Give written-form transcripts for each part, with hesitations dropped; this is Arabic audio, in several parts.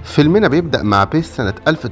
فيلمنا بيبدأ مع بيث سنة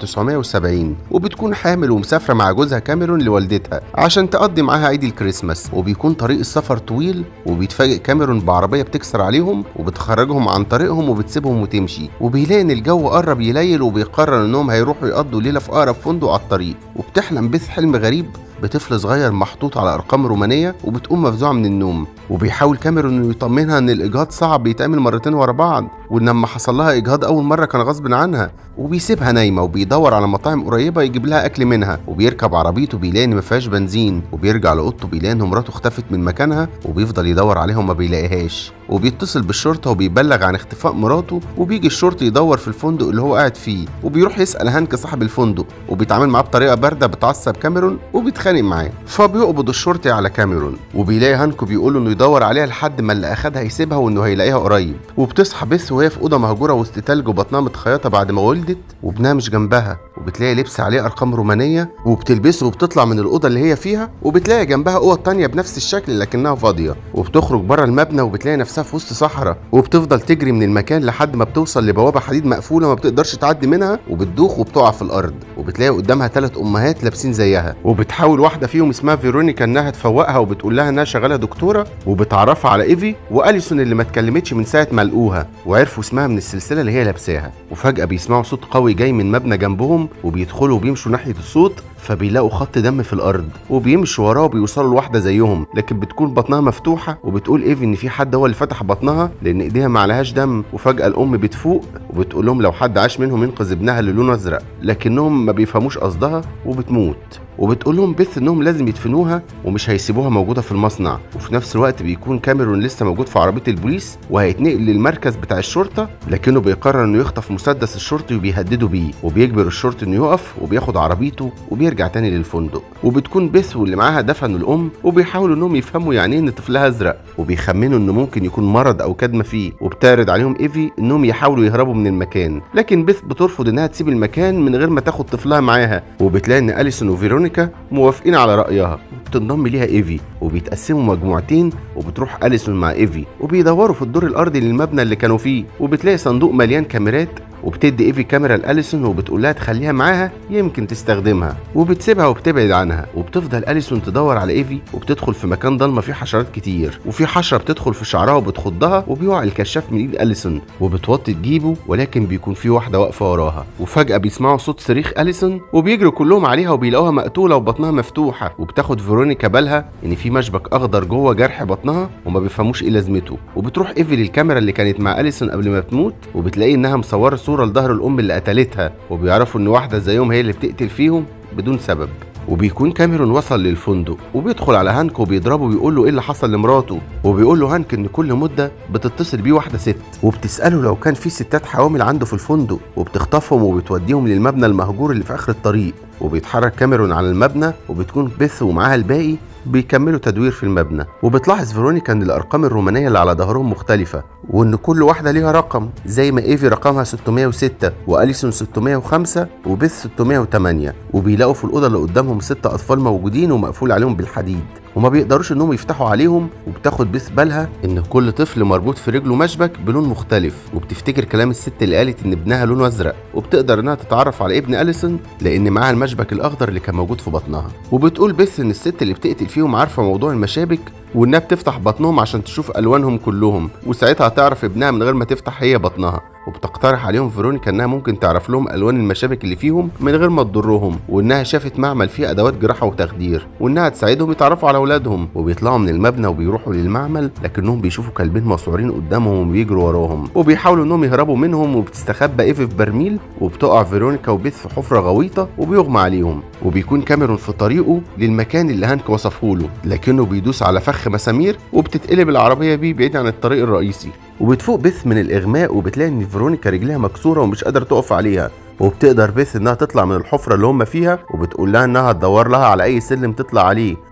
1970 وبتكون حامل ومسافرة مع جوزها كاميرون لوالدتها عشان تقضي معاها عيد الكريسماس، وبيكون طريق السفر طويل وبيتفاجئ كاميرون بعربية بتكسر عليهم وبتخرجهم عن طريقهم وبتسيبهم وتمشي، وبيلاقي ان الجو قرب يليل وبيقرر انهم هيروحوا يقضوا ليلة في أقرب فندق على الطريق. وبتحلم بيث حلم غريب بطفل صغير محطوط على ارقام رومانيه وبتقوم مفزوعه من النوم، وبيحاول كاميرون انه يطمنها ان الاجهاض صعب بيتعمل مرتين ورا بعض، وان لما حصل لها اجهاض اول مره كان غصب عنها، وبيسيبها نايمه وبيدور على مطاعم قريبه يجيب لها اكل منها، وبيركب عربيته بيلاقي ان ما فيهاش بنزين، وبيرجع لاوضته بيلاقي ان مراته اختفت من مكانها وبيفضل يدور عليها وما بيلاقيهاش، وبيتصل بالشرطه وبيبلغ عن اختفاء مراته، وبيجي الشرطي يدور في الفندق اللي هو قاعد فيه، وبيروح يسال هانك صاحب الفندق وبيتعامل معاه بطريقه بارده بتعصب كاميرون وبيتخانق معاه، فبيقبض الشرطي على كاميرون، وبيلاقي هانكو بيقول انه يدور عليها لحد ما اللي اخدها يسيبها وانه هيلاقيها قريب. وبتصحى بيث وهي في اوضه مهجوره وسط تلج وبطنها متخيطه بعد ما ولدت وابنها مش جنبها، وبتلاقي لبس عليه ارقام رومانيه وبتلبسه وبتطلع من الاوضه اللي هي فيها، وبتلاقي جنبها اوض تانية بنفس الشكل لكنها فاضيه، وبتخرج بره المبنى وبتلاقي نفسها في وسط صحراء، وبتفضل تجري من المكان لحد ما بتوصل لبوابه حديد مقفوله ما بتقدرش تعدي منها، وبتدوخ وبتقع في الارض، وبتلاقي قدامها 3 امهات لابسين زيها، وبتحاول واحده فيهم اسمها فيرونيكا انها تفوقها وبتقول لها انها شغاله دكتوره، وبتعرفها على ايفي واليسون اللي ما اتكلمتش من ساعه ما لقوها وعرفوا اسمها من السلسله اللي هي لابساها. وفجاه بيسمعوا صوت قوي جاي من مبنى جنبهم، وبيدخلوا وبيمشوا ناحيه الصوت، فبيلاقوا خط دم في الارض، وبيمشوا وراه وبيوصلوا لواحده زيهم لكن بتكون بطنها مفتوحه، وبتقول ايفي ان في حد هو اللي فتح بطنها لان ايديها ما عليهاش دم. وفجاه الام بتفوق وبتقول لهم لو حد عاش منهم ينقذ ابنها اللي لونه ازرق، لكنهم ما بيفهموش قصدها وبتموت. وبتقول لهم بيث انهم لازم يدفنوها ومش هيسيبوها موجوده في المصنع. وفي نفس الوقت بيكون كاميرون لسه موجود في عربيه البوليس وهيتنقل للمركز بتاع الشرطه، لكنه بيقرر انه يخطف مسدس الشرطي وبيهدده بيه، وبيجبر الشرطي انه يقف وبياخد عربيته وبيرجع تاني للفندق. وبتكون بيث واللي معاها دفنوا الام وبيحاولوا انهم يفهموا يعني ان طفلها ازرق، وبيخمنوا انه ممكن يكون مرض او كدمه فيه، وبتعرض عليهم ايفي انهم يحاولوا يهربوا من المكان، لكن بيث بترفض انها تسيب المكان من غير ما تاخد طفلها معاها. وبتلاقي ان اليسون وفيرونيكا موافقين على رأيها، وبتنضم ليها ايفي، وبيتقسموا مجموعتين، وبتروح اليسون مع ايفي وبيدوروا في الدور الارضي للمبنى اللي كانوا فيه، وبتلاقي صندوق مليان كاميرات، وبتدي ايفي كاميرا لاليسون وبتقول لها تخليها معاها يمكن تستخدمها، وبتسيبها وبتبعد عنها. وبتفضل اليسون تدور على ايفي وبتدخل في مكان ضلمه فيه حشرات كتير، وفي حشره بتدخل في شعرها وبتخضها، وبيقع الكشاف من ايد اليسون وبتوطي تجيبه، ولكن بيكون في واحده واقفه وراها. وفجاه بيسمعوا صوت صريخ اليسون وبيجروا كلهم عليها وبيلاقوها مقتوله وبطنها مفتوحه، وبتاخد فيرونيكا بالها ان في مشبك اخضر جوه جرح بطنها وما بيفهموش ايه لازمته. وبتروح ايفي للكاميرا اللي كانت مع اليسون قبل ما تموت، وبتلاقي انها مصوره صوره لظهر الام اللي قتلتها، وبيعرفوا ان واحده زيهم هي اللي بتقتل فيهم بدون سبب. وبيكون كاميرون وصل للفندق وبيدخل على هانك وبيضربه وبيقول له ايه اللي حصل لمراته، وبيقول له هانك ان كل مده بتتصل بيه واحده ست وبتساله لو كان في ستات حوامل عنده في الفندق، وبتخطفهم وبتوديهم للمبنى المهجور اللي في اخر الطريق. وبيتحرك كاميرون على المبنى، وبتكون بيث ومعاها الباقي بيكملوا تدوير في المبنى. وبتلاحظ فيرونيكا ان الارقام الرومانيه اللي على ظهرهم مختلفه، وان كل واحده ليها رقم، زي ما ايفي رقمها 606 واليسون 605 وبيث 608. وبيلاقوا في الاوضه اللي قدامهم 6 اطفال موجودين ومقفول عليهم بالحديد وما بيقدروش انهم يفتحوا عليهم. وبتاخد بيث بالها ان كل طفل مربوط في رجله مشبك بلون مختلف، وبتفتكر كلام الست اللي قالت ان ابنها لونه ازرق، وبتقدر انها تتعرف على ابن اليسون لان معاها المشبك الاخضر اللي كان موجود في بطنها. وبتقول بيث ان الست اللي بتقتل فيهم عارفه موضوع المشابك، وانها بتفتح بطنهم عشان تشوف الوانهم كلهم، وساعتها هتعرف ابنها من غير ما تفتح هي بطنها. وبتقترح عليهم فيرونيكا انها ممكن تعرف لهم الوان المشابك اللي فيهم من غير ما تضرهم، وانها شافت معمل فيه ادوات جراحه وتخدير، وانها تساعدهم يتعرفوا على اولادهم. وبيطلعوا من المبنى وبيروحوا للمعمل، لكنهم بيشوفوا كلبين مسعورين قدامهم وبيجروا وراهم، وبيحاولوا انهم يهربوا منهم. وبتستخبى ايفي في برميل، وبتقع فيرونيكا وبيث في حفره غويطه وبيغمى عليهم. وبيكون كاميرون في طريقه للمكان اللي هانك وصفه له، لكنه بيدوس على فخ مسامير وبتتقلب العربيه بيه بعيد عن الطريق الرئيسي. وبتفوق بيث من الاغماء، وبتلاقي ان فيرونيكا رجليها مكسوره ومش قادره تقف عليها، وبتقدر بيث انها تطلع من الحفره اللي هم فيها، وبتقول لها انها هتدور لها على اي سلم تطلع عليه،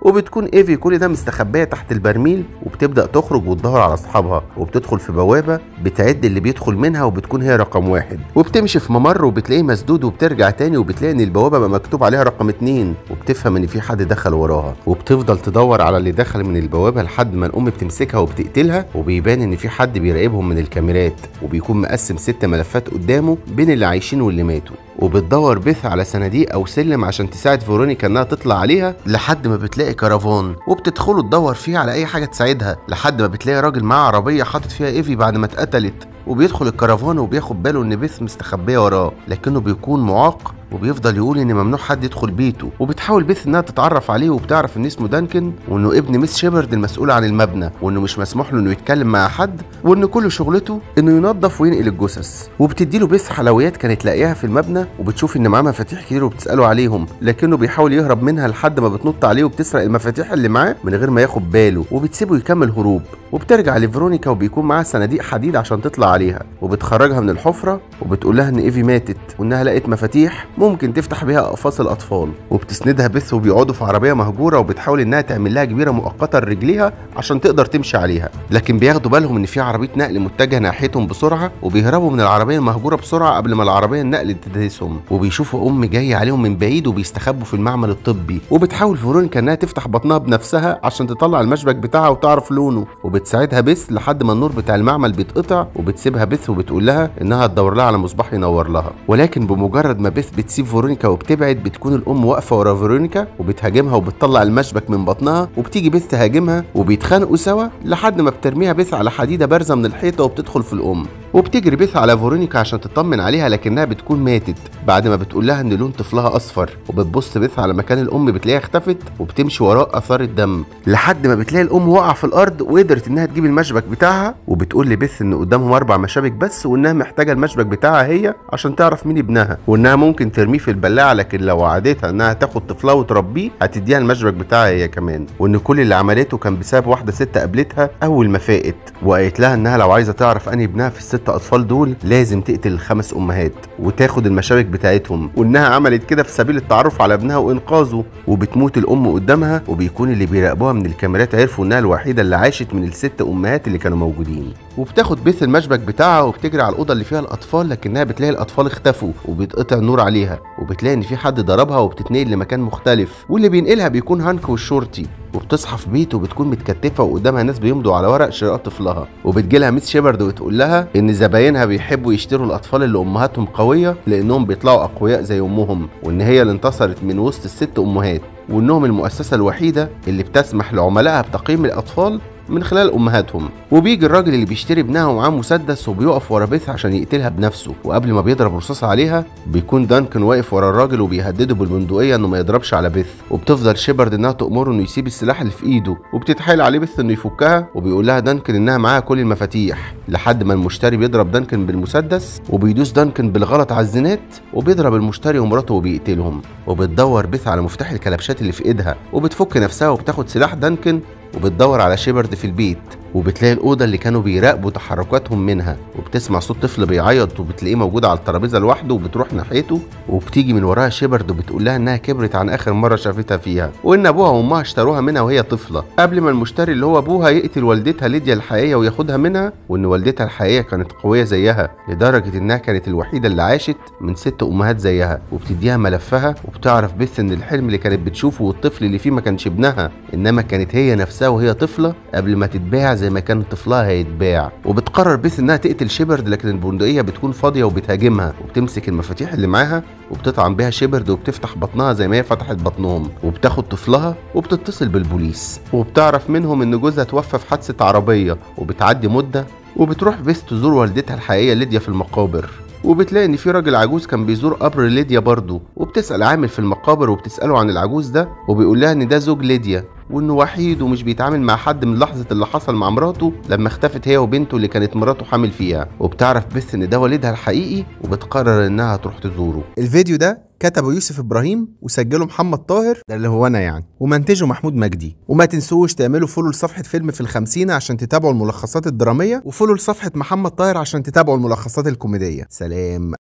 وبتكون ايفي كل ده مستخبيه تحت البرميل، وبتبدا تخرج وتدور على اصحابها، وبتدخل في بوابه بتعد اللي بيدخل منها وبتكون هي رقم 1، وبتمشي في ممر وبتلاقيه مسدود، وبترجع تاني وبتلاقي ان البوابه بقى مكتوب عليها رقم 2، وبتفهم ان في حد دخل وراها، وبتفضل تدور على اللي دخل من البوابه لحد ما الام بتمسكها وبتقتلها، وبيبان ان في حد بيراقبهم من الكاميرات، وبيكون مقسم 6 ملفات قدامه بين اللي عايشين واللي ماتوا. وبتدور بيث على صناديق او سلم عشان تساعد فيرونيكا انها تطلع عليها، لحد ما بتلاقي كرفان وبتدخلوا تدور فيه على اي حاجه تساعدها، لحد ما بتلاقي راجل معاه عربيه حاطط فيها ايفي بعد ما اتقتلت، وبيدخل الكرفان وبياخد باله ان بيث مستخبيه وراه، لكنه بيكون معاق وبيفضل يقول ان ممنوع حد يدخل بيته. وبتحاول بيث انها تتعرف عليه، وبتعرف ان اسمه دانكن، وانه ابن ميس شيبرد المسؤول عن المبنى، وانه مش مسموح له انه يتكلم مع حد، وان كل شغلته انه ينظف وينقل الجثث. وبتديله بيث حلويات كانت لاقيها في المبنى، وبتشوف ان معاه مفاتيح كتير وبتساله عليهم، لكنه بيحاول يهرب منها لحد ما بتنط عليه وبتسرق المفاتيح اللي معاه من غير ما ياخد باله، وبتسيبه يكمل هروب. وبترجع لفيرونيكا وبيكون معاها صناديق حديد عشان تطلع عليها، وبتخرجها من الحفره، وبتقول لها ان ايفي ماتت، وانها لقت مفاتيح ممكن تفتح بيها اقفاص الاطفال. وبتسندها بيث وبيقعدوا في عربيه مهجوره، وبتحاول انها تعمل لها جبيره مؤقته لرجليها عشان تقدر تمشي عليها، لكن بياخدوا بالهم ان في عربيه نقل متجهه ناحيتهم بسرعه، وبيهربوا من العربيه المهجوره بسرعه قبل ما العربيه النقل تدهسهم. وبيشوفوا جايه عليهم من بعيد، وبيستخبوا في المعمل الطبي. وبتحاول فيرونيكا انها تفتح بطنها بنفسها عشان تطلع المشبك بتاعها وتعرف لونه، وبتساعدها بيث لحد ما النور بتاع المعمل بيتقطع، وبتسيبها بيث وبتقول لها انها تدور لها على مصباح ينور لها. ولكن بمجرد ما بيث بتسيب فيرونيكا وبتبعد، بتكون الام واقفه ورا فيرونيكا وبتهاجمها وبتطلع المشبك من بطنها، وبتيجي بيث تهاجمها وبيتخانقوا سوا لحد ما بترميها بيث على حديده بارزه من الحيطه وبتدخل في الام. وبتجري بيث على فيرونيكا عشان تطمن عليها، لكنها بتكون ماتت بعد ما بتقول لها ان لون طفلها اصفر. وبتبص بيث على مكان الام بتلاقيها اختفت، وبتمشي وراء اثار الدم لحد ما بتلاقي الام واقعه في الارض وقدرت انها تجيب المشبك بتاعها. وبتقول لبيث ان قدامهم 4 مشابك بس، وانها محتاجه المشبك بتاعها هي عشان تعرف مين ابنها، وانها ممكن ترميه في البلاعه، لكن لو وعدتها انها تاخد طفلها وتربيه هتديها المشبك بتاعها هي كمان. وان كل اللي عملته كان بسبب واحده ست قابلتها اول ما فاقت، وقالت لها انها لو عايزه تعرف انهي ابنها في ال6 اطفال دول لازم تقتل ال5 امهات وتاخد المشابك بتاعتهم، وانها عملت كده في سبيل التعرف على ابنها وانقاذه. وبتموت الام قدامها، وبيكون اللي بيراقبوها من الكاميرات عرفوا انها الوحيده اللي عاشت من ال6 امهات اللي كانوا موجودين. وبتاخد بيث المشبك بتاعها وبتجري على الاوضه اللي فيها الاطفال، لكنها بتلاقي الاطفال اختفوا وبيتقطع النور عليها، وبتلاقي ان في حد ضربها وبتتنقل لمكان مختلف، واللي بينقلها بيكون هانك والشرطي. وبتصحى في بيت وبتكون متكتفه وقدامها ناس بيمضوا على ورق شراء طفلها، وبتجيلها ميس شيبرد وتقول لها ان زباينها بيحبوا يشتروا الاطفال اللي امهاتهم قويه لانهم بيطلعوا اقوياء زي امهم، وان هي اللي انتصرت من وسط ال6 امهات، وانهم المؤسسه الوحيده اللي بتسمح لعملائها بتقييم الاطفال من خلال امهاتهم. وبيجي الراجل اللي بيشتري ابنها ومعاه مسدس وبيقف ورا بيث عشان يقتلها بنفسه، وقبل ما بيضرب رصاصه عليها بيكون دانكن واقف ورا الراجل وبيهدده بالبندقيه انه ما يضربش على بيث. وبتفضل شيبرد انها تأمره انه يسيب السلاح اللي في ايده، وبتتحايل عليه بيث انه يفكها، وبيقول لها دانكن انها معاها كل المفاتيح، لحد ما المشتري بيضرب دانكن بالمسدس، وبيدوس دانكن بالغلط على الزنات، وبيضرب المشتري ومراته وبيقتلهم. وبتدور بيث على مفتاح الكلبشات اللي في ايدها، وبتفك نفسها وبتاخد سلاح دانكن، وبتدور على شيبرد في البيت، وبتلاقي الأوضة اللي كانوا بيراقبوا تحركاتهم منها، وبتسمع صوت طفل بيعيط وبتلاقيه موجود على الترابيزة لوحده، وبتروح ناحيته وبتيجي من وراها شيبرد وبتقول لها انها كبرت عن اخر مرة شافتها فيها، وان ابوها وامها اشتروها منها وهي طفلة قبل ما المشتري اللي هو ابوها يقتل والدتها ليديا الحقيقية وياخدها منها، وان والدتها الحقيقية كانت قوية زيها لدرجة انها كانت الوحيدة اللي عاشت من 6 امهات زيها. وبتديها ملفها، وبتعرف بيث ان الحلم اللي كانت بتشوفه والطفل اللي فيه ما كانش ابنها، انما كانت هي نفسها وهي طفلة قبل ما تتباع زي ما كان طفلها هيتباع. وبتقرر بيث انها تقتل شيبرد، لكن البندقية بتكون فاضية وبتهاجمها، وبتمسك المفاتيح اللي معاها وبتطعن بيها شيبرد وبتفتح بطنها زي ما هي فتحت بطنهم، وبتاخد طفلها وبتتصل بالبوليس، وبتعرف منهم ان جوزها توفى في حادثة عربية. وبتعدي مدة وبتروح بيث تزور والدتها الحقيقية ليديا في المقابر، وبتلاقي ان في راجل عجوز كان بيزور قبر ليديا برضه، وبتسأل عامل في المقابر وبتسأله عن العجوز ده، وبيقول لها ان ده زوج ليديا، وانه وحيد ومش بيتعامل مع حد من لحظة اللي حصل مع مراته لما اختفت هي وبنته اللي كانت مراته حامل فيها. وبتعرف بيث ان ده والدها الحقيقي، وبتقرر انها تروح تزوره. الفيديو ده كتبه يوسف ابراهيم وسجله محمد طاهر، ده اللي هو انا يعني، ومنتجه محمود مجدي. وما تنسوش تعملوا فولو لصفحة فيلم في ال50 عشان تتابعوا الملخصات الدرامية، وفولو لصفحة محمد طاهر عشان تتابعوا الملخصات الكوميدية. سلام.